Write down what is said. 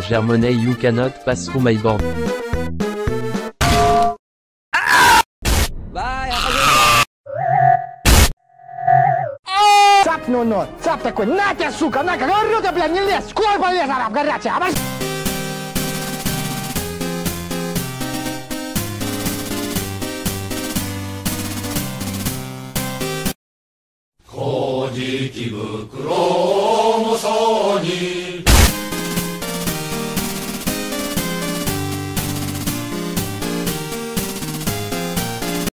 Germany you cannot pass through my board. Цап, ну, цап такой, на тебя, сука, на-ка, говорю ты, блядь, не лезь, сколько полез, араб, горячий, а 古事記袋もそうに